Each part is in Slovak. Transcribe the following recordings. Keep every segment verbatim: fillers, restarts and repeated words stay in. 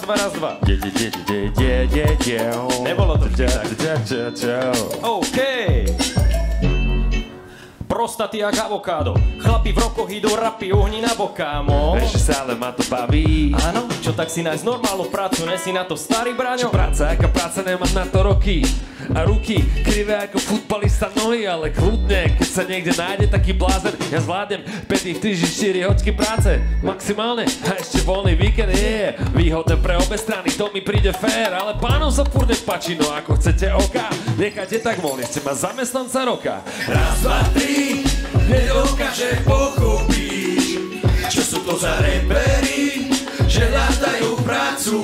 dva, raz, dva. Nebolo to vždy tak. OK. Prostaty jak avokádo. Chlapi v rokoch idú rapy, uhni na bokámo. Vieš, že ale ma to baví. Áno, čo tak si nájsť normálnu prácu, nesi na to starý Čo braňo? práca, aká práca, nemám na to roky. A ruky, krivé ako futbalista nohy, ale kľudne, keď sa niekde nájde taký blázen, ja zvládnem päť týždň štyri hoďky práce, maximálne, a ešte voľný víkend je výhodné pre obe strany, to mi príde fér, ale pánom sa furt nepáči, no ako chcete oka, nechajte tak voľne, ste ma zamestnanca roka. Raz, dva, tri, nedokáže pochopiť, čo sú to za repery, že hľadajú prácu,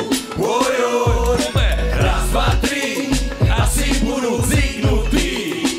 ojoj. Raz, dva, tri, asi budú zvyknutí,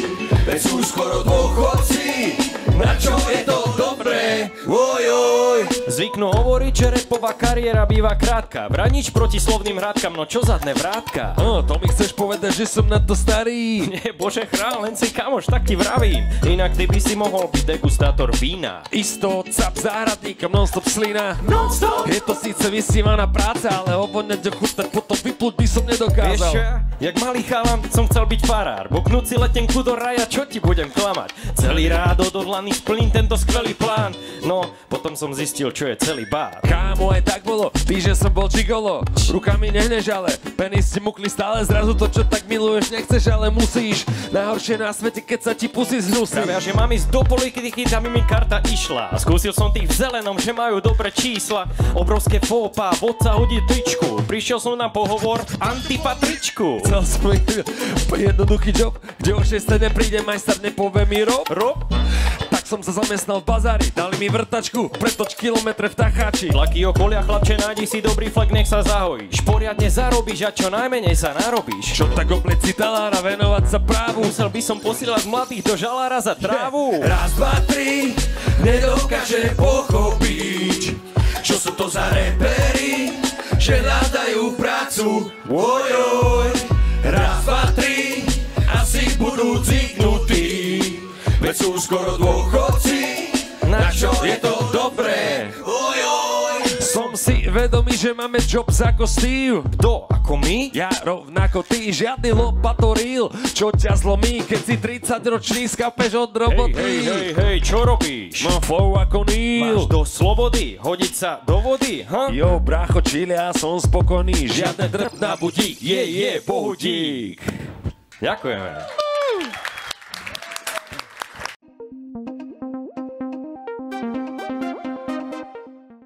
veď sú skoro dôchodci, na čo je to dobré, ojoj. Zvyknú hovoriť, že repová kariéra býva krátka. Branič proti slovným hradkám, no čo zadné vrátka? No, to mi chceš povedať, že som na to starý? Nie, bože chrán, len si kamoš, tak ti vravím. Inak ty by si mohol byť degustátor vína. Isto, cap záhradníka, non-stop slina. Non-stop. Je to síce vysnívaná práca, ale ovoňať a chutať, potom vyplúť by som nedokázal. Vieš čo? Jak malý chalan som chcel byť farár. Boknúť si letenku do raja, čo ti budem klamať? Celý rád odhodlaný splním tento skvelý plán. No, potom som zistil, čo je celý bár. Kámo, aj tak bolo, ty, že som bol gigolo. Rukami nehneš, ale penis si mukli stále. Zrazu to, čo tak miluješ, nechceš, ale musíš. Najhoršie na svete, keď sa ti pusy zhnusí. Pravia, že mám ísť do politiky, tam mi karta išla. A skúsil som tých v zelenom, že majú dobré čísla. Obrovské fópa, vodca hodí tričku. Prišiel som na pohovor antipatričku. Chcel som jednoduchý job, kde o šiestej nepríde majster, nepovie mi rob. Rob? Tak som sa zamestnal v bazári, dali mi vrtačku, pretoč kilometre v Tacháči. Tlaky okolia, chlapče, nájdi si dobrý flek, nech sa zahojíš. Poriadne zarobíš a čo najmenej sa narobíš. Čo tak oplec si talára, venovať sa právu. Musel by som posielať mladých do žalára za trávu. Raz, dva, tri, nedokáže pochopiť, čo sú to za repery, že hľadajú prácu, ojoj. Raz, dva, tri, asi budú zvyknutí, veď sú skoro dôchodci, na čo je to dobré, ojoj. Som si vedomý, že máme jobs ako Steve. Kto? Ako my? Ja rovnako ty, žiadny lopatoril, čo ťa zlomí, keď si tridsaťročný skapeš od roboty. Hej, hej, hej, hej, čo robíš? Mám flow ako Neil. Máš do slobody, hodiť sa do vody, ha? Jo, brácho, chill, ja som spokojný, žiadne drb na budík, je, je, pohudík. Ďakujeme.